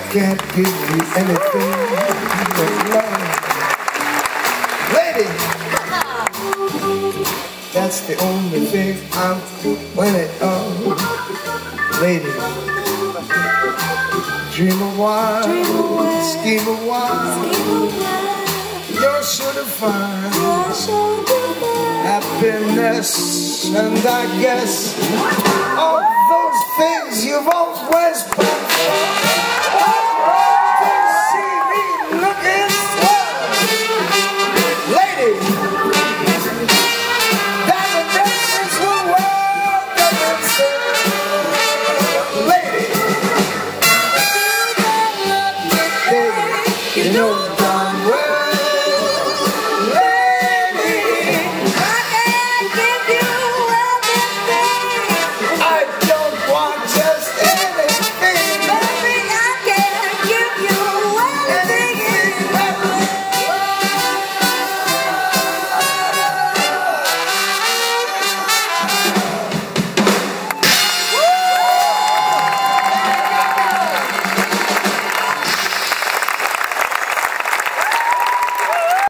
can't give you anything but love. Lady, that's the only thing I'm winning of. Lady, dream a while, scheme a while, you're sure to find happiness, and I guess all those things you've always been for. See me looking swell. Lady, there's a difference with what doesn't say. Lady, you know